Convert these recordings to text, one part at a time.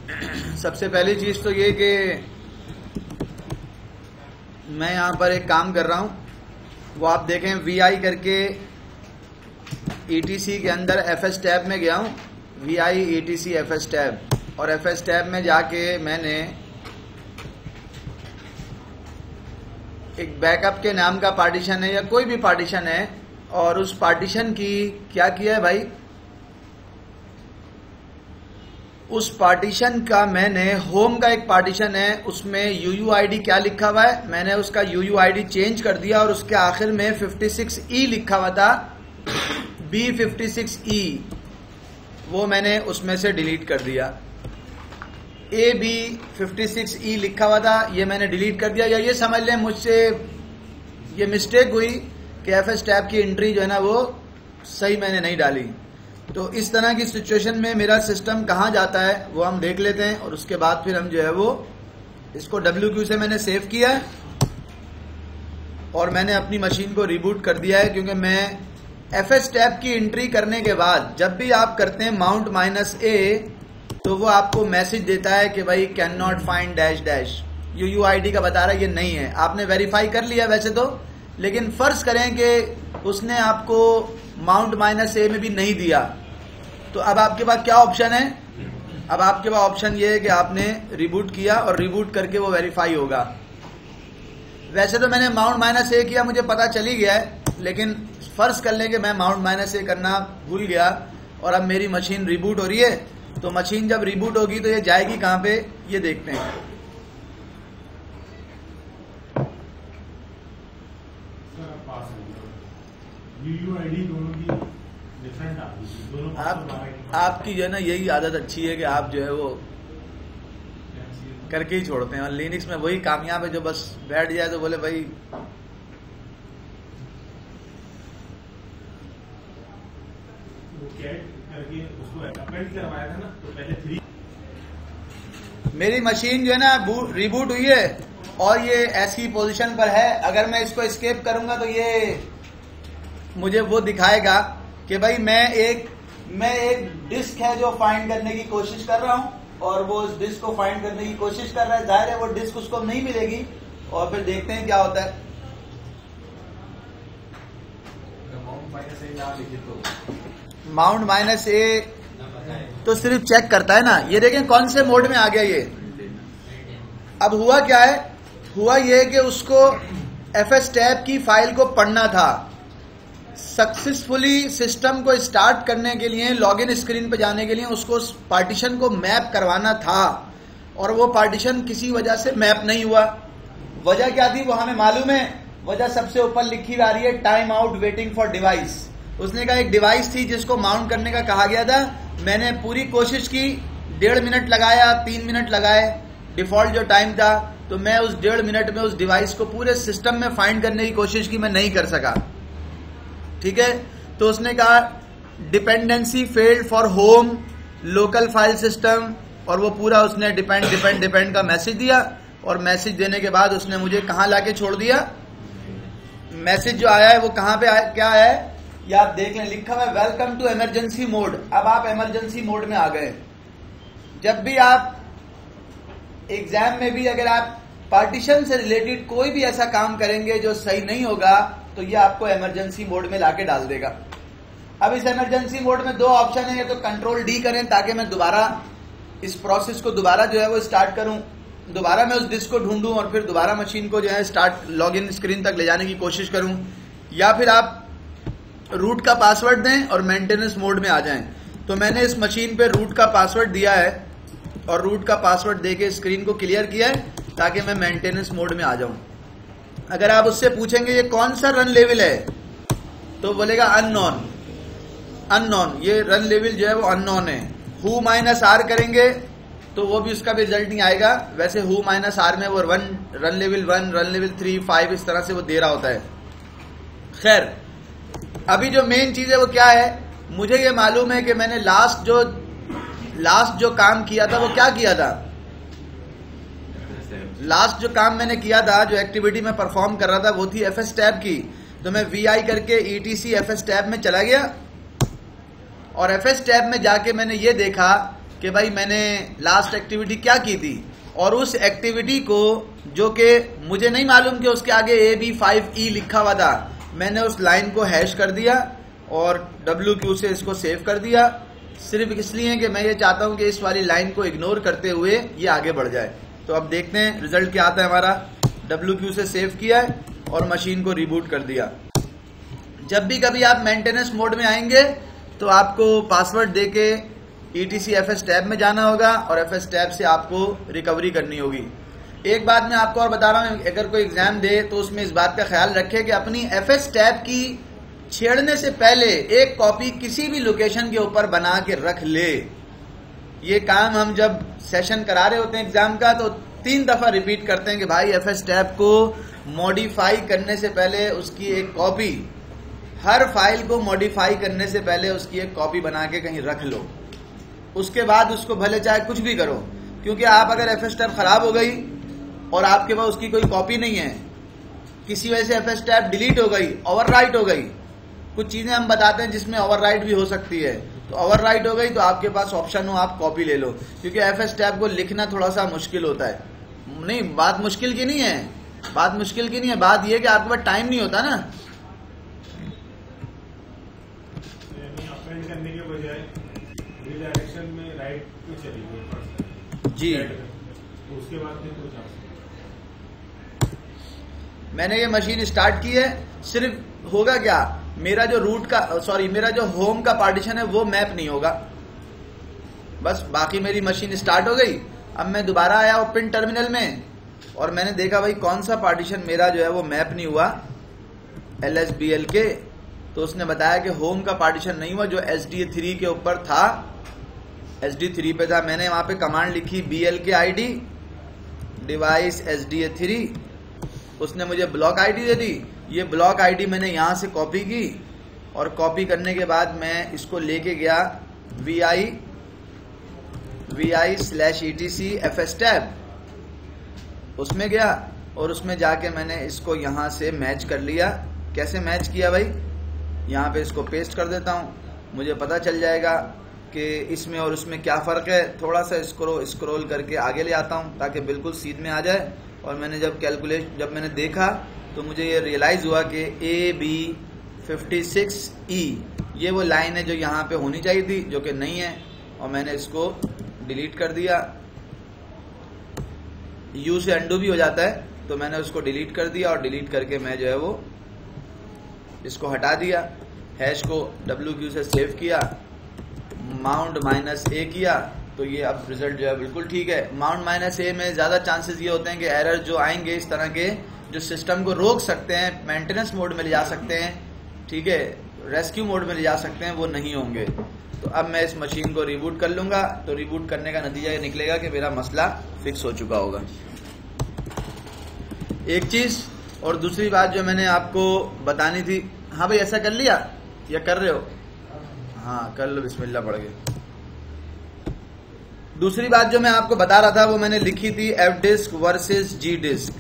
सबसे पहली चीज तो ये कि मैं यहाँ पर एक काम कर रहा हूँ, वो आप देखें VI करके ETC के अंदर FS टैब में गया हूँ, VI ETC FS टैब, और FS टैब में जाके मैंने एक बैकअप के नाम का पार्टीशन है या कोई भी पार्टीशन है, और उस पार्टीशन की क्या किया है भाई, उस पार्टीशन का मैंने होम का एक पार्टीशन है, उसमें UUID क्या लिखा हुआ है, मैंने उसका UUID चेंज कर दिया और उसके आखिर में 56E लिखा हुआ था, B56E, वो मैंने उसमें से डिलीट कर दिया। AB56E लिखा हुआ था, ये मैंने डिलीट कर दिया। या ये समझ लें मुझसे ये मिस्टेक हुई कि FS टैब की एंट्री जो है ना वो सही मैंने नहीं डाली। तो इस तरह की सिचुएशन में मेरा सिस्टम कहाँ जाता है वो हम देख लेते हैं, और उसके बाद फिर हम जो है वो इसको WQ से मैंने सेव किया है और मैंने अपनी मशीन को रिबूट कर दिया है, क्योंकि मैं FS टैब की एंट्री करने के बाद जब भी आप करते हैं माउंट -A तो वो आपको मैसेज देता है कि भाई can not find dash dash, UUID का बता रहा है ये नहीं है। आपने वेरीफाई कर लिया वैसे तो, लेकिन फर्ज करें कि उसने आपको माउंट -A में भी नहीं दिया, तो अब आपके पास क्या ऑप्शन है, अब आपके पास ऑप्शन ये है कि आपने रिबूट किया और रिबूट करके वो वेरीफाई होगा। वैसे तो मैंने माउंट -A किया, मुझे पता चल ही गया है, लेकिन फर्ज कर लें कि मैं माउंट -A करना भूल गया और अब मेरी मशीन रिबूट हो रही है, तो मशीन जब रिबूट होगी तो ये जाएगी कहां पे, ये देखते हैं। UUID दोनों की डिफरेंट आती है, दोनों आपकी जो है ना यही आदत अच्छी है कि आप जो है वो करके ही छोड़ते हैं, और लिनक्स में वही कामयाब है जो बस बैठ जाए तो बोले भाई वो कैट करके उसको अपेंड करवाया था ना, तो पहले 3 मेरी मशीन जो है ना रिबूट हुई है और ये ऐसी पोजीशन पर है। अगर मैं इसको एस्केप करूंगा तो ये मुझे वो दिखाएगा कि भाई मैं एक डिस्क है जो फाइंड करने की कोशिश कर रहा हूं, और वो उस डिस्क को फाइंड करने की कोशिश कर रहा है। जाहिर है वो डिस्क उसको नहीं मिलेगी, और फिर देखते हैं क्या होता है। माउंट -A तो सिर्फ चेक करता है ना, ये देखें कौन से मोड में आ गया ये। अब हुआ क्या है, हुआ ये कि उसको FS टैब की फाइल को पढ़ना था, सक्सेसफुली सिस्टम को स्टार्ट करने के लिए लॉगिन स्क्रीन पे जाने के लिए उसको उस पार्टीशन को मैप करवाना था, और वो पार्टीशन किसी वजह से मैप नहीं हुआ। वजह क्या थी वो हमें मालूम है, वजह सबसे ऊपर लिखी आ रही है, time out waiting for device. उसने कहा एक डिवाइस थी जिसको माउंट करने का कहा गया था, मैंने पूरी कोशिश की, 1.5 मिनट लगाया, 3 मिनट लगाए, डिफॉल्ट जो टाइम था, तो मैं उस 1.5 मिनट में उस डिवाइस को पूरे सिस्टम में फाइंड करने की कोशिश की, मैं नहीं कर सका। ठीक है, तो उसने कहा dependency failed for home local file system, और वो पूरा उसने डिपेंड का मैसेज दिया, और मैसेज देने के बाद उसने मुझे कहां लाके छोड़ दिया। मैसेज जो आया है वो कहां पे क्या है ये आप देख लें, लिखा हुआ है वेलकम टू इमरजेंसी मोड। अब आप इमरजेंसी मोड में आ गए। जब भी आप एग्जाम में भी अगर आप पार्टीशन से रिलेटेड कोई भी ऐसा काम करेंगे जो सही नहीं होगा, तो ये आपको इमरजेंसी मोड में लाके डाल देगा। अब इस इमरजेंसी मोड में 2 ऑप्शन है, या तो Ctrl+D करें ताकि मैं दोबारा इस प्रोसेस को दोबारा जो है वो स्टार्ट करूं, दोबारा मैं उस डिस्क को ढूंढूं और फिर दोबारा मशीन को जो है स्टार्ट लॉगिन स्क्रीन तक ले जाने की कोशिश करूं, या फिर आप रूट का पासवर्ड दें और मेंटेनेंस मोड में आ जाएं। तो मैंने इस मशीन पे रूट का पासवर्ड दिया है और रूट का पासवर्ड देके स्क्रीन को क्लियर किया है ताकि मैं मेंटेनेंस मोड में आ जाऊं। अगर आप उससे पूछेंगे ये कौन सा रन लेवल है, तो बोलेगा अननोन, ये रन लेवल जो है वो अननोन है। हु -R करेंगे तो वो भी उसका भी रिजल्ट नहीं आएगा। वैसे हु -R में वो रन लेवल 1, रन लेवल 3, 5 इस तरह से वो दे रहा होता है। खैर, अभी जो मेन चीज है वो क्या है, मुझे ये मालूम है कि मैंने लास्ट जो काम किया था वो क्या किया था। लास्ट जो काम मैंने किया था, जो एक्टिविटी में परफॉर्म कर रहा था, वो थी FS टैब की। तो मैं VI करके ETC FS टैब में चला गया और FS टैब में जाके मैंने ये देखा कि भाई मैंने लास्ट एक्टिविटी क्या की थी, और उस एक्टिविटी को जो कि मुझे नहीं मालूम कि उसके आगे AB5E लिखा हुआ था, मैंने उस लाइन को हैश कर दिया और WQ से इसको सेव कर दिया, सिर्फ इसलिए कि मैं ये चाहता हूं कि इस वाली लाइन को इग्नोर करते हुए ये आगे बढ़ जाए। तो अब देखते हैं रिजल्ट क्या आता है हमारा। WQ से सेव किया है और मशीन को रिबूट कर दिया। जब भी कभी आप मेंटेनेंस मोड में आएंगे तो आपको पासवर्ड देके ETC FS टैब में जाना होगा और FS टैब से आपको रिकवरी करनी होगी। एक बात मैं आपको और बता रहा हूं, अगर कोई एग्जाम दे तो उसमें इस बात का ख्याल रखे कि अपनी FS टैब की छेड़ने से पहले एक कॉपी किसी भी लोकेशन के ऊपर बना के रख ले। ये काम हम जब सेशन करा रहे होते हैं एग्जाम का तो 3 दफा रिपीट करते हैं कि भाई FS टैब को मॉडिफाई करने से पहले उसकी एक कॉपी, हर फाइल को मॉडिफाई करने से पहले उसकी एक कॉपी बना के कहीं रख लो, उसके बाद उसको भले चाहे कुछ भी करो। क्योंकि आप अगर FS टैब खराब हो गई और आपके पास उसकी कोई कॉपी नहीं है, किसी वजह से FS टैब डिलीट हो गई, ओवरराइट हो गई, कुछ चीजें हम बताते हैं जिसमें ओवरराइट भी हो सकती है, तो ओवरराइट हो गई तो आपके पास ऑप्शन हो आप कॉपी ले लो। क्योंकि FS टैब को लिखना थोड़ा सा मुश्किल होता है। नहीं, बात मुश्किल की नहीं है, बात मुश्किल की नहीं है, बात यह कि आपके पास टाइम नहीं होता ना। करने के बजाय डायरेक्शन में राइट में चली गई जी, उसके बाद फिर कुछ मैंने ये मशीन स्टार्ट की है, सिर्फ होगा क्या, मेरा जो रूट का मेरा जो होम का पार्टीशन है वो मैप नहीं होगा, बस बाकी मेरी मशीन स्टार्ट हो गई। अब मैं दोबारा आया ओपन टर्मिनल में और मैंने देखा भाई कौन सा पार्टीशन मेरा जो है वो मैप नहीं हुआ LSBL के, तो उसने बताया कि होम का पार्टीशन नहीं हुआ जो SD3 के ऊपर था, SD3 पे था। मैंने वहां पे कमांड लिखी BLK ID डिवाइस SDA3, उसने मुझे ब्लॉक आईडी दे दी। ये ब्लॉक आईडी मैंने यहां से कॉपी की और कॉपी करने के बाद मैं इसको लेके गया VI/ETC FS टैब, उसमें गया और उसमें जाके मैंने इसको यहां से मैच कर लिया। कैसे मैच किया भाई, यहाँ पे इसको पेस्ट कर देता हूँ, मुझे पता चल जाएगा कि इसमें और उसमें क्या फ़र्क है। थोड़ा सा स्क्रॉल करके आगे ले आता हूँ ताकि बिल्कुल सीध में आ जाए। और मैंने जब मैंने देखा तो मुझे ये रियलाइज़ हुआ कि AB56E ये वो लाइन है जो यहाँ पे होनी चाहिए थी, जो कि नहीं है, और मैंने इसको डिलीट कर दिया। U से अंडू भी हो जाता है, तो मैंने उसको डिलीट कर दिया और डिलीट करके मैं जो है वो इसको हटा दिया। हैश को WQ से सेव किया, माउंट -A किया, तो ये अब रिजल्ट जो है बिल्कुल ठीक है। माउंट -A में ज्यादा चांसेस ये होते हैं कि एरर जो आएंगे इस तरह के जो सिस्टम को रोक सकते हैं, मेंटेनेंस मोड में ले जा सकते हैं, ठीक है, रेस्क्यू मोड में ले जा सकते हैं, वो नहीं होंगे। तो अब मैं इस मशीन को रिबूट कर लूंगा, तो रिबूट करने का नतीजा ये निकलेगा कि मेरा मसला फिक्स हो चुका होगा। एक चीज और दूसरी बात जो मैंने आपको बतानी थी, हाँ भाई ऐसा कर लिया या कर रहे हो? हाँ कर लो, बिस्मिल्लाह पढ़ के। दूसरी बात जो मैं आपको बता रहा था वो मैंने लिखी थी F disk versus G disk.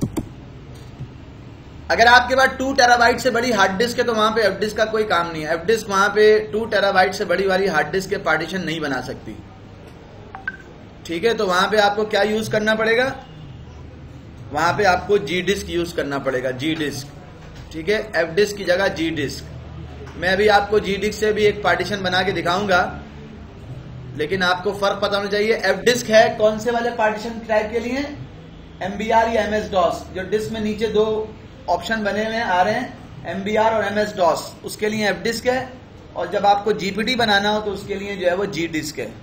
अगर आपके पास 2 टेराबाइट से बड़ी हार्ड डिस्क है तो वहां पे F डिस्क का कोई काम नहीं है। F डिस्क वहां पे 2 टेराबाइट से बड़ी वाली हार्ड डिस्क के पार्टीशन नहीं बना सकती, ठीक है। तो वहां पे आपको क्या यूज करना पड़ेगा, वहां पे आपको G डिस्क यूज करना पड़ेगा, G डिस्क, ठीक है। F डिस्क की जगह G डिस्क। मैं अभी आपको G डिस्क से भी एक पार्टीशन बना के दिखाऊंगा, लेकिन आपको फर्क पता होना चाहिए। F डिस्क है कौन से वाले पार्टीशन टाइप के लिए, MBR या MS DOS। जो डिस्क में नीचे 2 ऑप्शन बने हुए आ रहे हैं, MBR और MS DOS, उसके लिए F डिस्क है। और जब आपको GPD बनाना हो तो उसके लिए जो है वो G डिस्क है।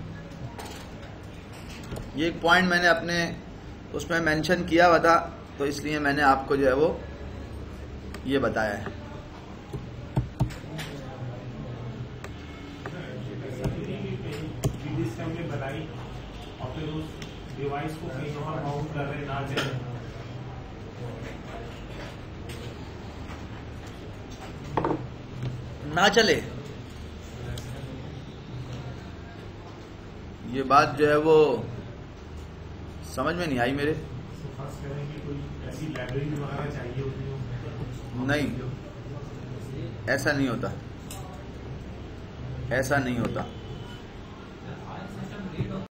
ये एक पॉइंट मैंने अपने उसमें मेंशन किया हुआ था, तो इसलिए मैंने आपको जो है वो ये बताया है। बनाई और फिर उस डिवाइस को कहीं और माउंट कर रहे ना चले, ना चले, ये बात जो है वो समझ में नहीं आई मेरे। कोई ऐसी लाइब्रेरी वगैरह चाहिए होती है? नहीं, ऐसा नहीं होता, ऐसा नहीं होता। ये तो